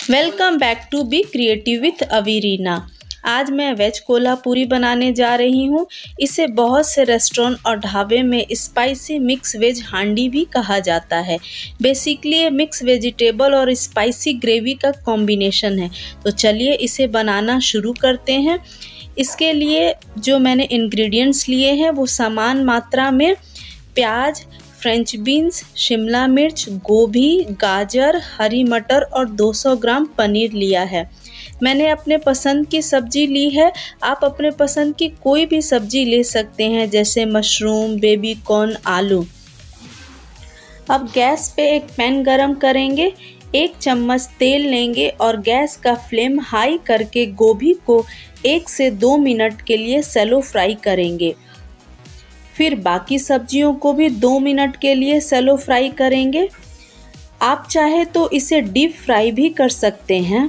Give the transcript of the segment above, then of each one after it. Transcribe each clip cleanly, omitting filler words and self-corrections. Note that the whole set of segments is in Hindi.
Welcome back to be creative with Avirina. आज मैं वेज कोल्हापुरी बनाने जा रही हूँ। इसे बहुत से रेस्टोरेंट और ढाबे में स्पाइसी मिक्स वेज हांडी भी कहा जाता है। बेसिकली ये मिक्स वेजिटेबल और स्पाइसी ग्रेवी का कॉम्बिनेशन है। तो चलिए इसे बनाना शुरू करते हैं। इसके लिए जो मैंने इंग्रेडिएंट्स लिए हैं वो समान मात्रा में प्याज, फ्रेंच बीन्स, शिमला मिर्च, गोभी, गाजर, हरी मटर और 200 ग्राम पनीर लिया है। मैंने अपने पसंद की सब्जी ली है। आप अपने पसंद की कोई भी सब्जी ले सकते हैं, जैसे मशरूम, बेबी कॉर्न, आलू। अब गैस पे एक पैन गरम करेंगे। 1 चम्मच तेल लेंगे और गैस का फ्लेम हाई करके गोभी को 1 से 2 मिनट के लिए सैलो फ्राई करेंगे। फिर बाकी सब्जियों को भी 2 मिनट के लिए सैलो फ्राई करेंगे। आप चाहे तो इसे डीप फ्राई भी कर सकते हैं।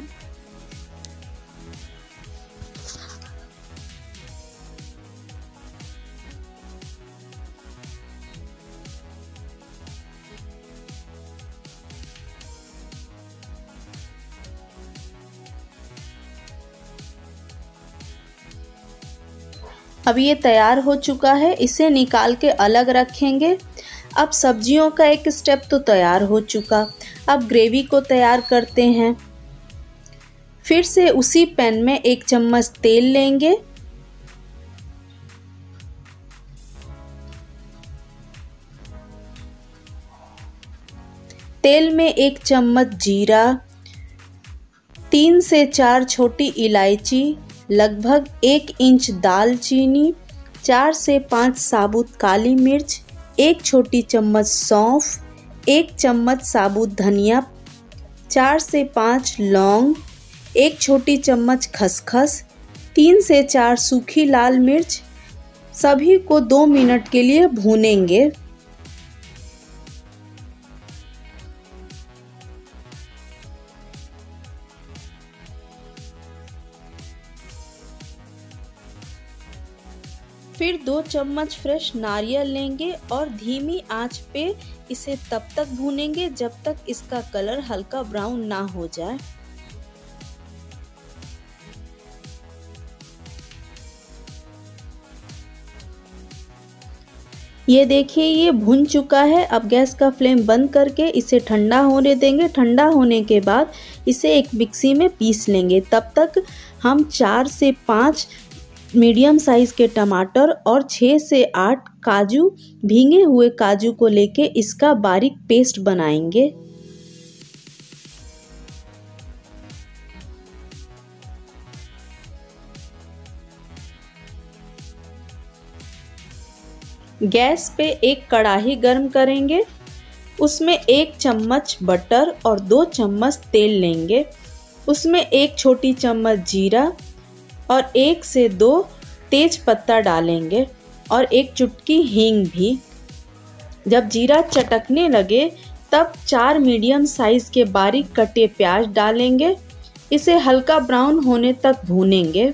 अब ये तैयार हो चुका है, इसे निकाल के अलग रखेंगे। अब सब्जियों का एक स्टेप तो तैयार हो चुका। अब ग्रेवी को तैयार करते हैं। फिर से उसी पैन में 1 चम्मच तेल लेंगे। तेल में 1 चम्मच जीरा, 3 से 4 छोटी इलायची, लगभग 1 इंच दालचीनी, 4 से 5 साबुत काली मिर्च, 1 छोटी चम्मच सौंफ, 1 चम्मच साबुत धनिया, 4 से 5 लौंग, 1 छोटी चम्मच खसखस, 3 से 4 सूखी लाल मिर्च। सभी को 2 मिनट के लिए भूनेंगे। फिर 2 चम्मच फ्रेश नारियल लेंगे और धीमी आंच पे इसे तब तक भूनेंगे जब तक इसका कलर हल्का ब्राउन ना हो जाए। ये देखिए ये भुन चुका है। अब गैस का फ्लेम बंद करके इसे ठंडा होने देंगे। ठंडा होने के बाद इसे एक मिक्सी में पीस लेंगे। तब तक हम 4 से 5 मीडियम साइज़ के टमाटर और 6 से 8 काजू, भीगे हुए काजू को लेके इसका बारीक पेस्ट बनाएंगे। गैस पे एक कढ़ाई गर्म करेंगे। उसमें 1 चम्मच बटर और 2 चम्मच तेल लेंगे। उसमें 1 छोटी चम्मच जीरा और 1 से 2 तेज पत्ता डालेंगे और 1 चुटकी हींग भी। जब जीरा चटकने लगे तब 4 मीडियम साइज़ के बारीक कटे प्याज डालेंगे। इसे हल्का ब्राउन होने तक भूनेंगे।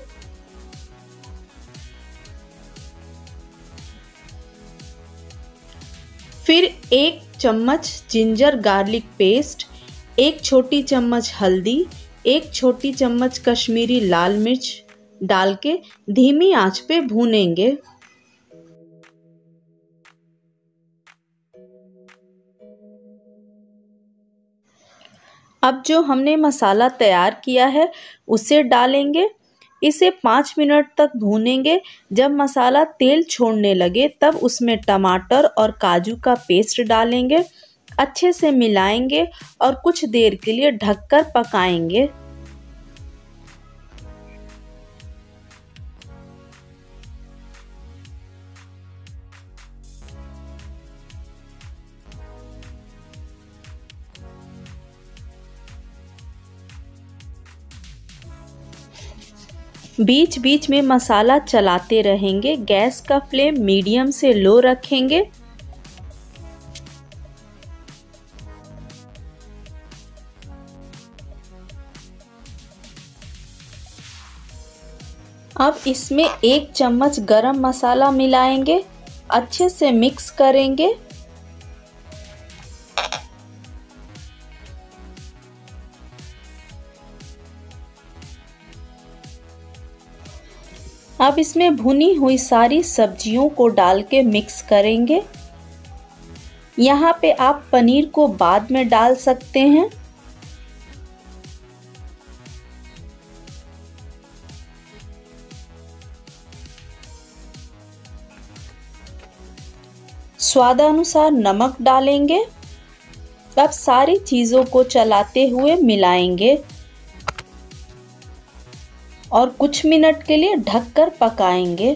फिर 1 चम्मच जिंजर गार्लिक पेस्ट, 1 छोटी चम्मच हल्दी, 1 छोटी चम्मच कश्मीरी लाल मिर्च डाल के धीमी आंच पे भूनेंगे। अब जो हमने मसाला तैयार किया है उसे डालेंगे। इसे 5 मिनट तक भूनेंगे। जब मसाला तेल छोड़ने लगे तब उसमें टमाटर और काजू का पेस्ट डालेंगे। अच्छे से मिलाएंगे और कुछ देर के लिए ढककर पकाएंगे। बीच बीच में मसाला चलाते रहेंगे। गैस का फ्लेम मीडियम से लो रखेंगे। अब इसमें 1 चम्मच गरम मसाला मिलाएंगे। अच्छे से मिक्स करेंगे। अब इसमें भुनी हुई सारी सब्जियों को डाल के मिक्स करेंगे। यहाँ पे आप पनीर को बाद में डाल सकते हैं। स्वादानुसार नमक डालेंगे। अब सारी चीज़ों को चलाते हुए मिलाएंगे और कुछ मिनट के लिए ढककर पकाएंगे।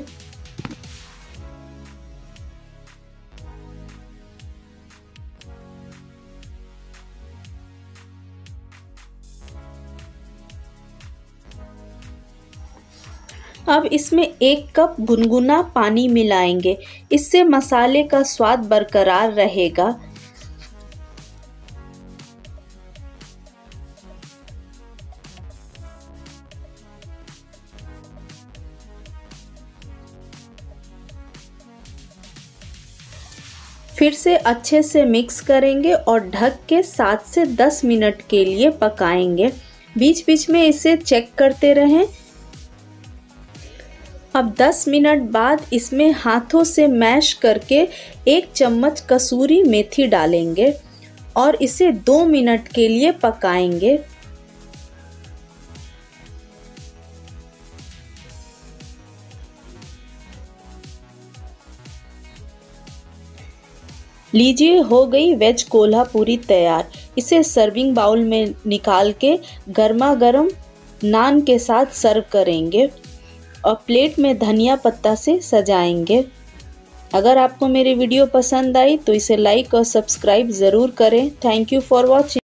अब इसमें 1 कप गुनगुना पानी मिलाएंगे, इससे मसाले का स्वाद बरकरार रहेगा। फिर से अच्छे से मिक्स करेंगे और ढक के 7 से 10 मिनट के लिए पकाएंगे। बीच बीच में इसे चेक करते रहें। अब 10 मिनट बाद इसमें हाथों से मैश करके 1 चम्मच कसूरी मेथी डालेंगे और इसे 2 मिनट के लिए पकाएंगे। लीजिए, हो गई वेज कोल्हापुरी तैयार। इसे सर्विंग बाउल में निकाल के गर्मा गर्म नान के साथ सर्व करेंगे और प्लेट में धनिया पत्ता से सजाएंगे। अगर आपको मेरी वीडियो पसंद आई तो इसे लाइक और सब्सक्राइब ज़रूर करें। Thank you for watching.